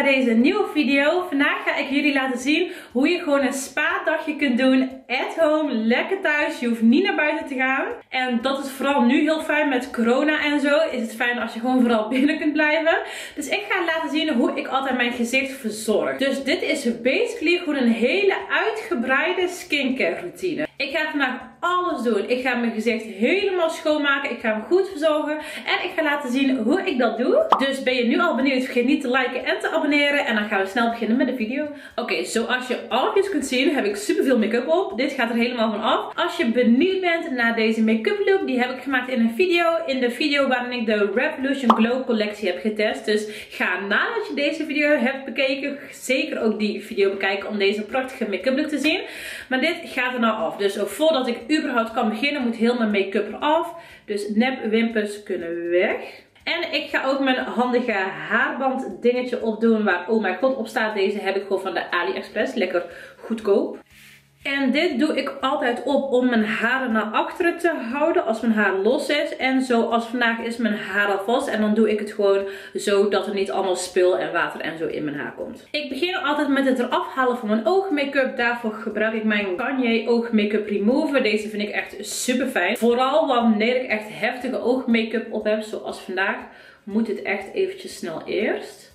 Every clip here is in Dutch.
deze nieuwe video. Vandaag ga ik jullie laten zien hoe je gewoon een spa-dagje kunt doen at home, lekker thuis. Je hoeft niet naar buiten te gaan. En dat is vooral nu heel fijn met corona en zo. Is het fijn als je gewoon vooral binnen kunt blijven. Dus ik ga laten zien hoe ik altijd mijn gezicht verzorg. Dus dit is basically gewoon een hele uitgebreide skincare routine. Ik ga vandaag alles doen. Ik ga mijn gezicht helemaal schoonmaken. Ik ga hem goed verzorgen. En ik ga laten zien hoe ik dat doe. Dus ben je nu al benieuwd? Vergeet niet te liken en te abonneren. En dan gaan we snel beginnen met de video. Oké, zoals je alvast kunt zien heb ik super veel make-up op. Dit gaat er helemaal van af. Als je benieuwd bent naar deze make-up look, die heb ik gemaakt in een video. In de video waarin ik de Revolution Glow collectie heb getest. Dus ga nadat je deze video hebt bekeken, zeker ook die video bekijken om deze prachtige make-up look te zien. Maar dit gaat er nou af. Dus voordat ik überhaupt kan beginnen, moet heel mijn make-up eraf. Dus nepwimpers kunnen weg. En ik ga ook mijn handige haarband dingetje opdoen waar oh my god op staat. Deze heb ik gewoon van de AliExpress. Lekker goedkoop. En dit doe ik altijd op om mijn haren naar achteren te houden als mijn haar los is. En zoals vandaag is mijn haar al vast. En dan doe ik het gewoon zo dat er niet allemaal spul en water en zo in mijn haar komt. Ik begin altijd met het eraf halen van mijn oogmake-up. Daarvoor gebruik ik mijn Garnier Oog Make-up Remover. Deze vind ik echt super fijn. Vooral wanneer ik echt heftige oogmake-up op heb, zoals vandaag, moet het echt eventjes snel eerst.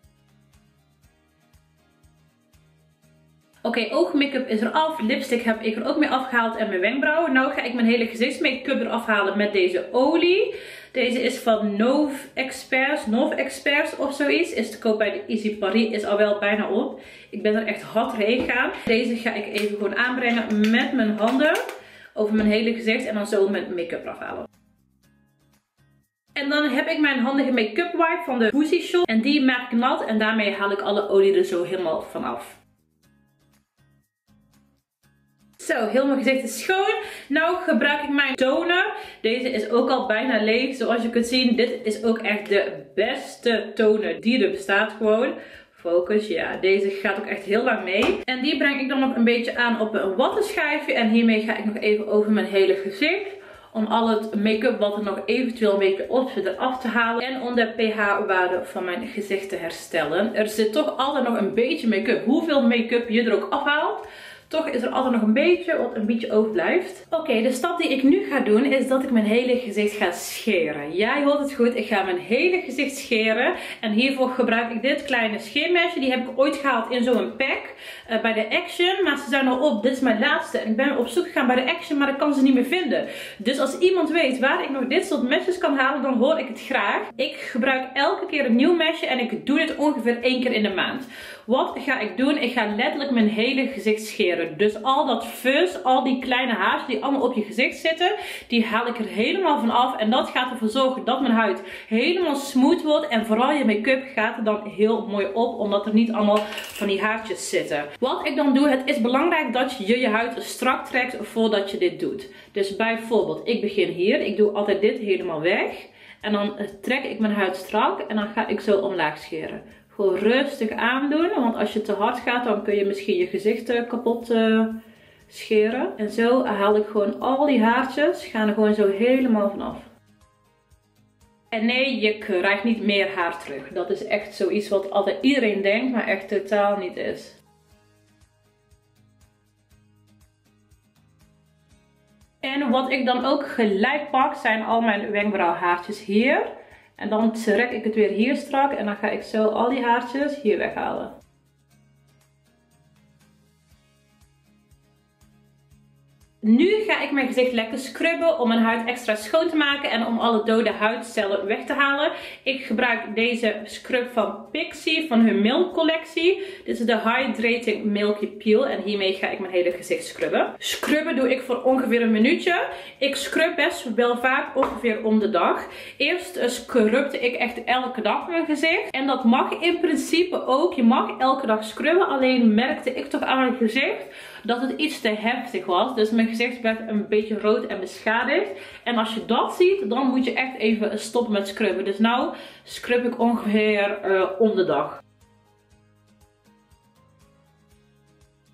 Oké, oogmake-up is eraf. Lipstick heb ik er ook mee afgehaald en mijn wenkbrauwen. Nou ga ik mijn hele gezichtsmake-up eraf halen met deze olie. Deze is van Nove Experts of zoiets. Is te koop bij de Easy Paris. Is al wel bijna op. Ik ben er echt hard heen gegaan. Deze ga ik even gewoon aanbrengen met mijn handen over mijn hele gezicht. En dan zo mijn make-up eraf halen. En dan heb ik mijn handige make-up wipe van de Boozy Shop. En die maak ik nat en daarmee haal ik alle olie er zo helemaal vanaf. Zo, heel mijn gezicht is schoon. Nou gebruik ik mijn toner. Deze is ook al bijna leeg. Zoals je kunt zien, dit is ook echt de beste toner die er bestaat gewoon. Focus, ja, deze gaat ook echt heel lang mee. En die breng ik dan nog een beetje aan op een wattenschijfje. En hiermee ga ik nog even over mijn hele gezicht. Om al het make-up wat er nog eventueel een beetje op zit eraf te halen. En om de pH-waarde van mijn gezicht te herstellen. Er zit toch altijd nog een beetje make-up. Hoeveel make-up je er ook afhaalt, toch is er altijd nog een beetje wat een beetje overblijft. Oké, de stap die ik nu ga doen is dat ik mijn hele gezicht ga scheren. Ja, je hoort het goed. Ik ga mijn hele gezicht scheren. En hiervoor gebruik ik dit kleine scheermesje. Die heb ik ooit gehaald in zo'n pack bij de Action. Maar ze zijn al op. Dit is mijn laatste. En ik ben op zoek gegaan bij de Action, maar ik kan ze niet meer vinden. Dus als iemand weet waar ik nog dit soort mesjes kan halen, dan hoor ik het graag. Ik gebruik elke keer een nieuw mesje en ik doe dit ongeveer 1 keer in de maand. Wat ga ik doen? Ik ga letterlijk mijn hele gezicht scheren. Dus al dat fuzz, al die kleine haartjes die allemaal op je gezicht zitten, die haal ik er helemaal van af. En dat gaat ervoor zorgen dat mijn huid helemaal smooth wordt. En vooral je make-up gaat er dan heel mooi op, omdat er niet allemaal van die haartjes zitten. Wat ik dan doe, het is belangrijk dat je je huid strak trekt voordat je dit doet. Dus bijvoorbeeld, ik begin hier. Ik doe altijd dit helemaal weg. En dan trek ik mijn huid strak en dan ga ik zo omlaag scheren. Gewoon rustig aandoen, want als je te hard gaat, dan kun je misschien je gezicht kapot scheren. En zo haal ik gewoon al die haartjes, gaan er gewoon zo helemaal vanaf. En nee, je krijgt niet meer haar terug. Dat is echt zoiets wat altijd iedereen denkt, maar echt totaal niet is. En wat ik dan ook gelijk pak, zijn al mijn wenkbrauwhaartjes hier. En dan trek ik het weer hier strak en dan ga ik zo al die haartjes hier weghalen. Nu ga ik mijn gezicht lekker scrubben om mijn huid extra schoon te maken en om alle dode huidcellen weg te halen. Ik gebruik deze scrub van Pixi van hun Milk collectie. Dit is de Hydrating Milky Peel en hiermee ga ik mijn hele gezicht scrubben. Scrubben doe ik voor ongeveer een minuutje. Ik scrub best wel vaak ongeveer om de dag. Eerst scrubte ik echt elke dag mijn gezicht. En dat mag in principe ook. Je mag elke dag scrubben. Alleen merkte ik toch aan mijn gezicht dat het iets te heftig was. Dus mijn gezicht werd een beetje rood en beschadigd. En als je dat ziet, dan moet je echt even stoppen met scrubben. Dus nou scrub ik ongeveer om de dag.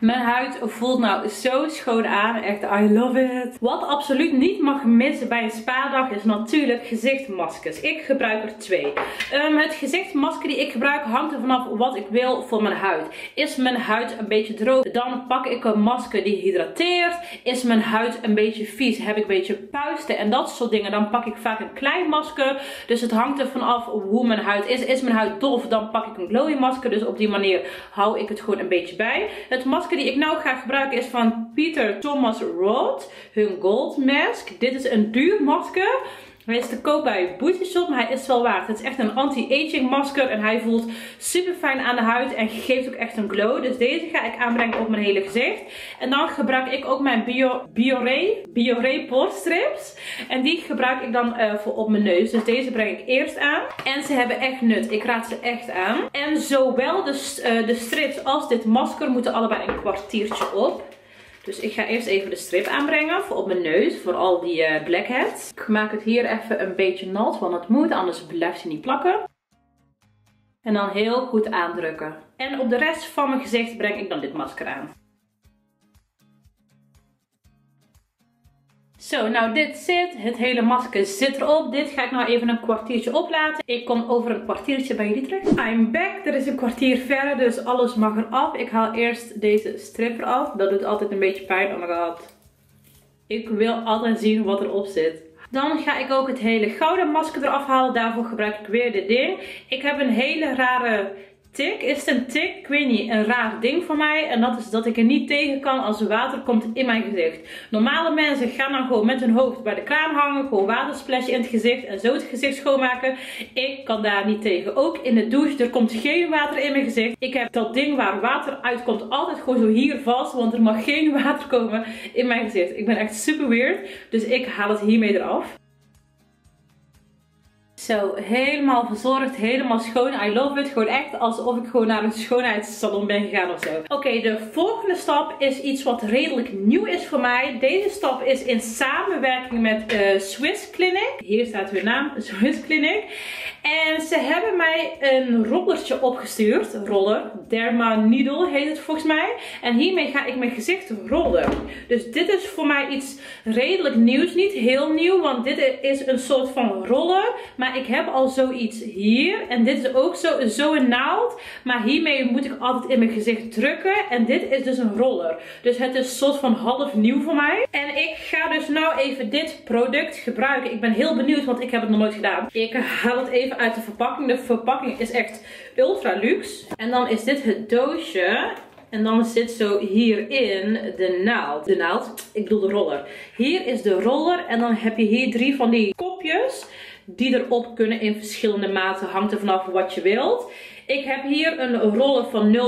Mijn huid voelt nou zo schoon aan. Echt, I love it. Wat absoluut niet mag missen bij een spa-dag is natuurlijk gezichtmaskers. Ik gebruik er 2. Het gezichtmasker die ik gebruik hangt er vanaf wat ik wil voor mijn huid. Is mijn huid een beetje droog, dan pak ik een masker die hydrateert. Is mijn huid een beetje vies, heb ik een beetje puisten en dat soort dingen, dan pak ik vaak een klein masker. Dus het hangt er vanaf hoe mijn huid is. Is mijn huid dof, dan pak ik een glowy masker. Dus op die manier hou ik het gewoon een beetje bij. Het masker die ik nou ga gebruiken is van Peter Thomas Roth, hun Gold Mask. Dit is een duur masker. Hij is te koop bij Beauty Shop, maar hij is wel waard. Het is echt een anti-aging masker en hij voelt super fijn aan de huid en geeft ook echt een glow. Dus deze ga ik aanbrengen op mijn hele gezicht. En dan gebruik ik ook mijn Bioré Pore Strips. En die gebruik ik dan voor op mijn neus. Dus deze breng ik eerst aan. En ze hebben echt nut. Ik raad ze echt aan. En zowel de strips als dit masker moeten allebei een kwartiertje op. Dus ik ga eerst even de strip aanbrengen voor op mijn neus, voor al die blackheads. Ik maak het hier even een beetje nat, want het moet, anders blijft hij niet plakken. En dan heel goed aandrukken. En op de rest van mijn gezicht breng ik dan dit masker aan. Zo, nou dit zit. Het hele masker zit erop. Dit ga ik nou even een kwartiertje oplaten. Ik kom over een kwartiertje bij jullie terug. I'm back. Er is een kwartier verder, dus alles mag eraf. Ik haal eerst deze strip eraf. Dat doet altijd een beetje pijn. Oh my god. Ik wil altijd zien wat erop zit. Dan ga ik ook het hele gouden masker eraf halen. Daarvoor gebruik ik weer dit ding. Ik heb een hele rare tik. Is het een tik? Ik weet niet. Een raar ding voor mij. En dat is dat ik er niet tegen kan als er water komt in mijn gezicht. Normale mensen gaan dan gewoon met hun hoofd bij de kraan hangen. Gewoon watersplasje in het gezicht. En zo het gezicht schoonmaken. Ik kan daar niet tegen. Ook in de douche. Er komt geen water in mijn gezicht. Ik heb dat ding waar water uitkomt altijd gewoon zo hier vast. Want er mag geen water komen in mijn gezicht. Ik ben echt super weird. Dus ik haal het hiermee eraf. Zo, helemaal verzorgd, helemaal schoon. I love it. Gewoon echt alsof ik gewoon naar een schoonheidssalon ben gegaan of zo. Oké, de volgende stap is iets wat redelijk nieuw is voor mij. Deze stap is in samenwerking met Swiss Clinic. Hier staat hun naam, Swiss Clinic. En ze hebben mij een rollertje opgestuurd. Roller. Derma Needle heet het volgens mij. En hiermee ga ik mijn gezicht rollen. Dus dit is voor mij iets redelijk nieuws. Niet heel nieuw, want dit is een soort van roller. Maar ik heb al zoiets hier. En dit is ook zo'n naald. Maar hiermee moet ik altijd in mijn gezicht drukken. En dit is dus een roller. Dus het is een soort van half nieuw voor mij. En ik ga dus nou even dit product gebruiken. Ik ben heel benieuwd, want ik heb het nog nooit gedaan. Ik haal het even uit de verpakking. De verpakking is echt ultra luxe. En dan is dit het doosje. En dan zit zo hierin de naald. De naald, ik bedoel de roller. Hier is de roller. En dan heb je hier 3 van die kopjes. Die erop kunnen in verschillende maten. Hangt er vanaf wat je wilt. Ik heb hier een roller van 0,2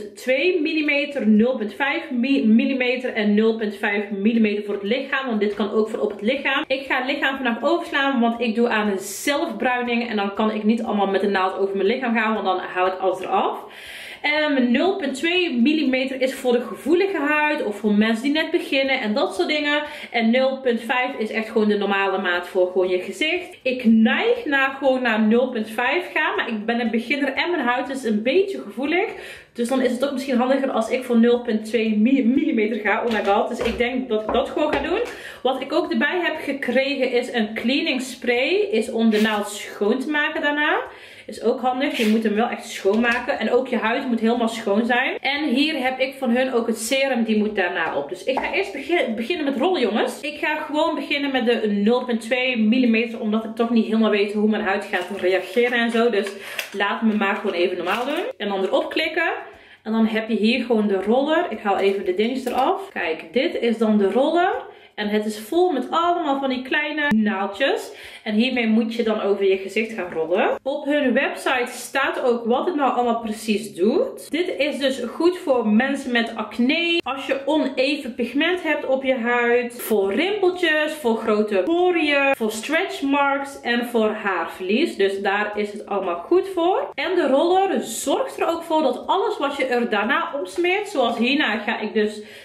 mm, 0,5 mm en 0,5 mm voor het lichaam. Want dit kan ook voor op het lichaam. Ik ga het lichaam vandaag overslaan, want ik doe aan een zelfbruining. En dan kan ik niet allemaal met de naald over mijn lichaam gaan, want dan haal ik alles eraf. 0,2 mm is voor de gevoelige huid of voor mensen die net beginnen en dat soort dingen. En 0,5 is echt gewoon de normale maat voor gewoon je gezicht. Ik neig naar gewoon naar 0,5 gaan, maar ik ben een beginner en mijn huid is een beetje gevoelig. Dus dan is het ook misschien handiger als ik voor 0,2 mm ga. Oh my god. Dus ik denk dat ik dat gewoon ga doen. Wat ik ook erbij heb gekregen is een cleaning spray. Is om de naald schoon te maken daarna. Is ook handig. Je moet hem wel echt schoonmaken. En ook je huid moet helemaal schoon zijn. En hier heb ik van hun ook het serum. Die moet daarna op. Dus ik ga eerst beginnen met rollen, jongens. Ik ga gewoon beginnen met de 0,2 mm. Omdat ik toch niet helemaal weet hoe mijn huid gaat reageren en zo. Dus laat me maar gewoon even normaal doen. En dan erop klikken. En dan heb je hier gewoon de roller. Ik haal even de dingetjes eraf. Kijk, dit is dan de roller. En het is vol met allemaal van die kleine naaldjes. En hiermee moet je dan over je gezicht gaan rollen. Op hun website staat ook wat het nou allemaal precies doet. Dit is dus goed voor mensen met acne. Als je oneven pigment hebt op je huid. Voor rimpeltjes, voor grote poriën, voor stretch marks en voor haarverlies. Dus daar is het allemaal goed voor. En de roller zorgt er ook voor dat alles wat je er daarna opsmeert. Zoals hierna ga ik dus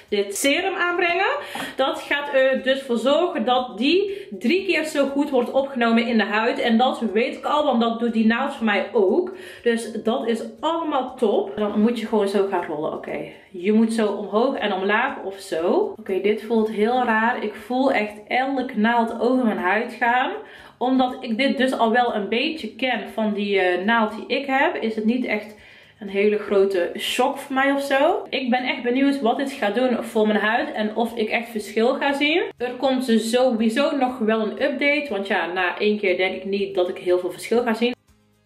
dit serum aanbrengen. Dat gaat er dus voor zorgen dat die 3 keer zo goed wordt opgenomen in de huid. En dat weet ik al, want dat doet die naald voor mij ook. Dus dat is allemaal top. Dan moet je gewoon zo gaan rollen. Oké, je moet zo omhoog en omlaag of zo. Oké, dit voelt heel raar. Ik voel echt elke naald over mijn huid gaan. Omdat ik dit dus al wel een beetje ken van die naald die ik heb, is het niet echt een hele grote shock voor mij of zo. Ik ben echt benieuwd wat dit gaat doen voor mijn huid en of ik echt verschil ga zien. Er komt dus sowieso nog wel een update, want ja, na 1 keer denk ik niet dat ik heel veel verschil ga zien.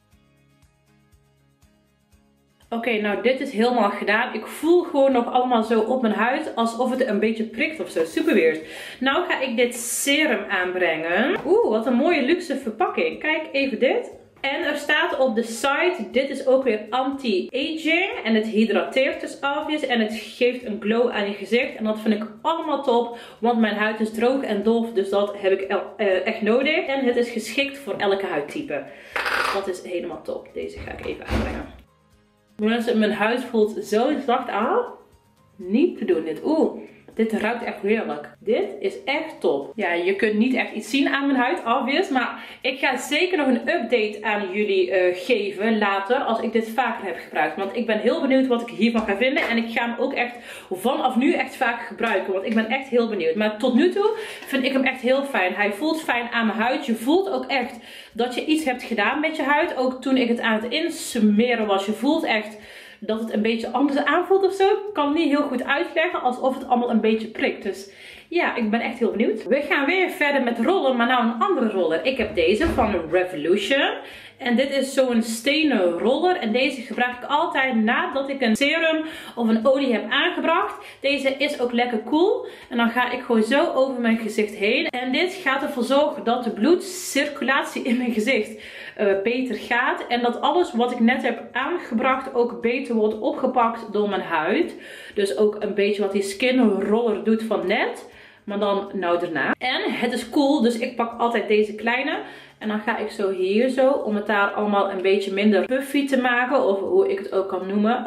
Oké, nou dit is helemaal gedaan. Ik voel gewoon nog allemaal zo op mijn huid alsof het een beetje prikt of zo. Super weird. Nou ga ik dit serum aanbrengen. Oeh, wat een mooie luxe verpakking. Kijk even dit. En er staat op de site, dit is ook weer anti-aging. En het hydrateert dus obvious. En het geeft een glow aan je gezicht. En dat vind ik allemaal top. Want mijn huid is droog en dof. Dus dat heb ik echt nodig. En het is geschikt voor elke huidtype. Dat is helemaal top. Deze ga ik even aanbrengen. Mensen, mijn huid voelt zo zacht aan. Niet te doen dit. Oeh, dit ruikt echt heerlijk. Dit is echt top. Ja, je kunt niet echt iets zien aan mijn huid, obvious. Maar ik ga zeker nog een update aan jullie geven later. Als ik dit vaker heb gebruikt. Want ik ben heel benieuwd wat ik hiervan ga vinden. En ik ga hem ook echt vanaf nu echt vaak gebruiken. Want ik ben echt heel benieuwd. Maar tot nu toe vind ik hem echt heel fijn. Hij voelt fijn aan mijn huid. Je voelt ook echt dat je iets hebt gedaan met je huid. Ook toen ik het aan het insmeren was. Je voelt echt dat het een beetje anders aanvoelt of zo. Ik kan het niet heel goed uitleggen, alsof het allemaal een beetje prikt. Dus ja, ik ben echt heel benieuwd. We gaan weer verder met rollen, maar nou een andere roller. Ik heb deze van Revolution. En dit is zo'n stenen roller. En deze gebruik ik altijd nadat ik een serum of een olie heb aangebracht. Deze is ook lekker cool. En dan ga ik gewoon zo over mijn gezicht heen. En dit gaat ervoor zorgen dat de bloedcirculatie in mijn gezicht beter gaat. En dat alles wat ik net heb aangebracht ook beter wordt opgepakt door mijn huid. Dus ook een beetje wat die skin roller doet van net. Maar dan nou daarna. En het is cool, dus ik pak altijd deze kleine. En dan ga ik zo hier zo, om het daar allemaal een beetje minder puffy te maken. Of hoe ik het ook kan noemen.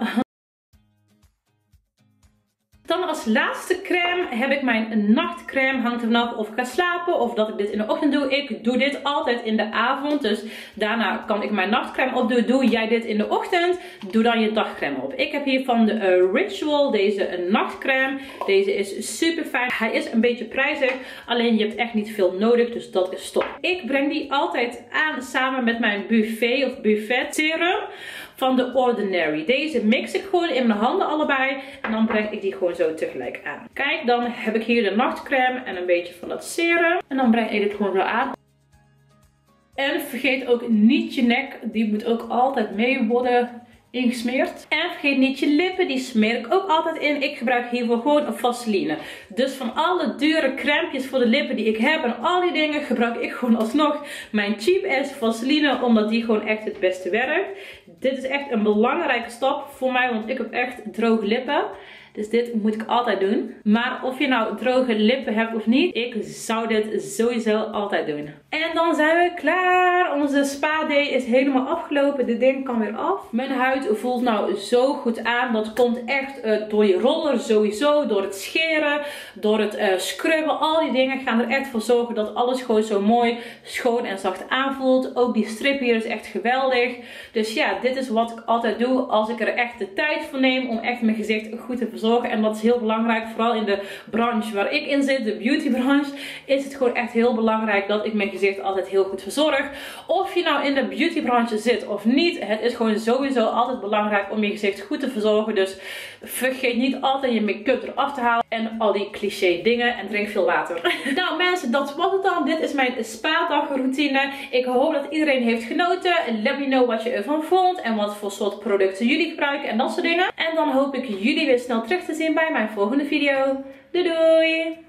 Dan als laatste crème heb ik mijn nachtcrème. Hangt er vanaf of ik ga slapen of dat ik dit in de ochtend doe. Ik doe dit altijd in de avond. Dus daarna kan ik mijn nachtcrème opdoen. Doe jij dit in de ochtend, doe dan je dagcrème op. Ik heb hier van de Ritual deze nachtcrème. Deze is super fijn. Hij is een beetje prijzig. Alleen je hebt echt niet veel nodig. Dus dat is top. Ik breng die altijd aan samen met mijn buffet serum van The Ordinary. Deze mix ik gewoon in mijn handen allebei. En dan breng ik die gewoon zo tegelijk aan. Kijk, dan heb ik hier de nachtcrème en een beetje van dat serum. En dan breng ik dit gewoon zo aan. En vergeet ook niet je nek. Die moet ook altijd mee worden ingesmeerd. En vergeet niet je lippen. Die smeer ik ook altijd in. Ik gebruik hiervoor gewoon een Vaseline. Dus van alle dure crèmpjes voor de lippen die ik heb en al die dingen gebruik ik gewoon alsnog mijn cheap ass Vaseline. Omdat die gewoon echt het beste werkt. Dit is echt een belangrijke stap voor mij. Want ik heb echt droge lippen. Dus dit moet ik altijd doen. Maar of je nou droge lippen hebt of niet, ik zou dit sowieso altijd doen. En dan zijn we klaar. Onze spa day is helemaal afgelopen. Dit ding kan weer af. Mijn huid voelt nou zo goed aan. Dat komt echt door je roller sowieso. Door het scheren, door het scrubben. Al die dingen gaan er echt voor zorgen dat alles gewoon zo mooi, schoon en zacht aanvoelt. Ook die strip hier is echt geweldig. Dus ja, dit is wat ik altijd doe als ik er echt de tijd voor neem om echt mijn gezicht goed te verzorgen. En dat is heel belangrijk, vooral in de branche waar ik in zit, de beautybranche, is het gewoon echt heel belangrijk dat ik mijn gezicht altijd heel goed verzorg. Of je nou in de beautybranche zit of niet, het is gewoon sowieso altijd belangrijk om je gezicht goed te verzorgen. Dus vergeet niet altijd je make-up eraf te halen en al die cliché dingen en drink veel water. Nou mensen, dat was het dan. Dit is mijn spa-dagroutine. Ik hoop dat iedereen heeft genoten. Let me know wat je ervan vond en wat voor soort producten jullie gebruiken en dat soort dingen. En dan hoop ik jullie weer snel terug te zien bij mijn volgende video. Doei doei!